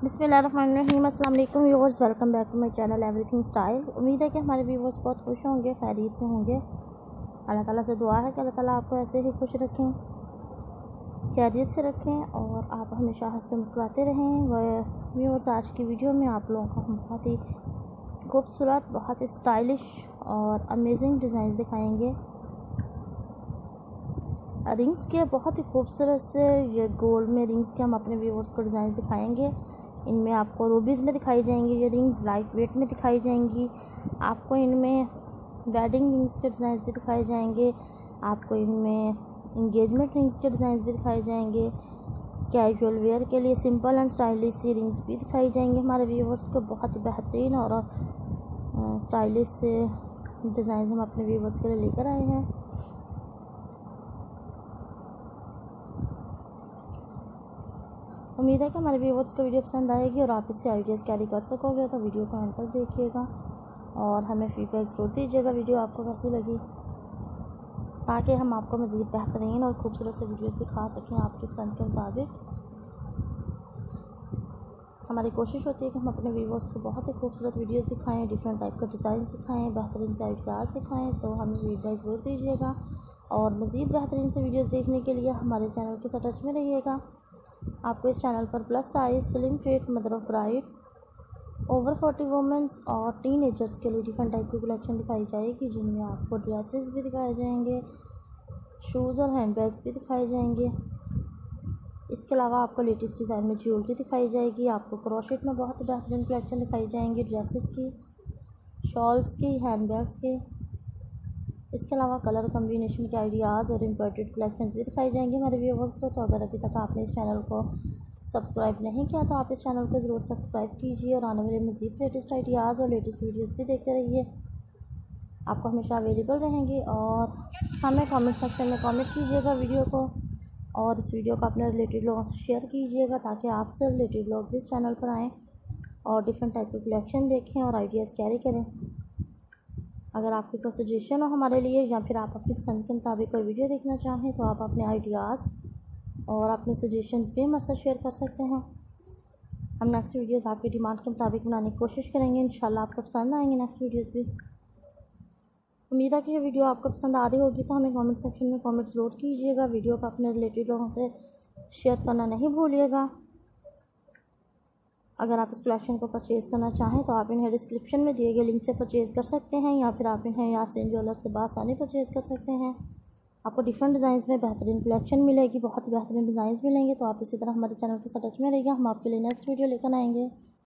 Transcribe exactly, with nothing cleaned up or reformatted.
बिस्मिल्लाहिर्रहमानिर्रहीम। अस्सलाम वालेकुम viewers, welcome back to my channel everything style. उम्मीद है कि हमारे व्यूअर्स बहुत खुश होंगे, खैरियत से होंगे। अल्लाह ताला से दुआ है कि अल्लाह ताला आपको ऐसे ही खुश रखें, खैरियत से रखें और आप हमेशा हंसते मुस्कुराते रहें। वह व्यूअर्स, आज की वीडियो में आप लोगों को हम बहुत ही खूबसूरत, बहुत ही स्टाइलिश और अमेजिंग डिज़ाइन दिखाएँगे। रिंग्स के बहुत ही खूबसूरत से ये गोल्ड में रिंग्स के हम अपने व्यूअर्स को डिज़ाइन दिखाएंगे। इनमें आपको रूबीज़ में दिखाई जाएंगी, ये रिंग्स लाइट वेट में दिखाई जाएंगी। आपको इनमें वेडिंग रिंग्स के डिज़ाइन भी दिखाए जाएंगे। आपको इनमें इंगेजमेंट रिंग्स के डिज़ाइन भी दिखाए जाएंगे। कैजुअल वेयर के लिए सिंपल एंड स्टाइलिश सी रिंग्स भी दिखाई जाएंगे हमारे व्यूअर्स को। बहुत ही बेहतरीन और स्टाइलिश से डिज़ाइन हम अपने व्यूअर्स के लिए लेकर आए हैं। उम्मीद है कि हमारे व्यूअर्स को वीडियो पसंद आएगी और आप इससे आइडियाज़ कैरी कर सकोगे। तो वीडियो को अंत तक देखिएगा और हमें फीडबैक ज़रूर दीजिएगा वीडियो आपको कैसी लगी, ताकि हम आपको मज़ीद बेहतरीन और खूबसूरत से वीडियोस दिखा सकें आपकी पसंद के मुताबिक। हमारी कोशिश होती है कि हम अपने व्यूअर्स को बहुत ही खूबसूरत वीडियोस दिखाएं, डिफरेंट टाइप के डिज़ाइन दिखाएं, बेहतरीन से आइडियाज़ दिखाएं। तो हमें फीडबैक ज़रूर दीजिएगा और मज़ीद बेहतरीन से वीडियोज़ देखने के लिए हमारे चैनल के साथ टच में रहिएगा। आपको इस चैनल पर plus size, slim fit, mother of bride, over forty womens और टीन एजर्स के लिए डिफरेंट टाइप की कलेक्शन दिखाई जाएगी, जिनमें आपको ड्रेसेस भी दिखाए जाएंगे, शूज़ और हैंड बैग्स भी दिखाए जाएंगे। इसके अलावा आपको लेटेस्ट डिज़ाइन में ज्वेलरी दिखाई जाएगी। आपको क्रोशेट में बहुत ही बेहतरीन कलेक्शन दिखाई जाएंगी, ड्रेसेस की, शॉल्स की, हैंड बैग्स की। इसके अलावा कलर कम्बिनेशन के आइडियाज़ और इम्पोर्टेड कलेक्शन भी दिखाई जाएंगे हमारे व्यूअर्स को। तो अगर अभी तक आपने इस चैनल को सब्सक्राइब नहीं किया तो आप इस चैनल को ज़रूर सब्सक्राइब कीजिए और आने वाले मज़ीद लेटेस्ट आइडियाज़ और लेटेस्ट वीडियोज़ भी देखते रहिए। आपको हमेशा अवेलेबल रहेंगी और हमें कमेंट सेक्शन में कमेंट कीजिएगा वीडियो को और इस वीडियो को अपने रिलेटेड लोगों से शेयर कीजिएगा, ताकि आपसे रिलेटेड लोग भी इस चैनल पर आएँ और डिफरेंट टाइप के कलेक्शन देखें और आइडियाज़ कैरी करें। अगर आपकी कोई सजेशन हो हमारे लिए या फिर आप अपनी पसंद के मुताबिक कोई वीडियो देखना चाहें तो आप अपने आइडियाज़ और अपने सजेशंस भी हमारे साथ शेयर कर सकते हैं। हम नेक्स्ट वीडियोस आपकी डिमांड के मुताबिक बनाने की कोशिश करेंगे। इंशाल्लाह आपको पसंद आएंगे नेक्स्ट वीडियोस भी। उम्मीद है कि ये वीडियो आपको पसंद आ रही होगी। तो हमें कमेंट सेक्शन में कमेंट ज़रूर कीजिएगा। वीडियो को अपने रिलेटेड लोगों से शेयर करना नहीं भूलिएगा। अगर आप इस कलेक्शन को परचेज़ करना चाहें तो आप इन्हें डिस्क्रिप्शन में दिए गए लिंक से परचेज़ कर सकते हैं, या फिर आप इन्हें यासीन ज्वेलर से बासानी परचेज़ कर सकते हैं। आपको डिफरेंट डिज़ाइंस में बेहतरीन कलेक्शन मिलेगी, बहुत ही बेहतरीन डिज़ाइंस मिलेंगे। तो आप इसी तरह हमारे चैनल के साथ टच में रहिएगा। हम आपके लिए नेक्स्ट वीडियो लेकर आएंगे।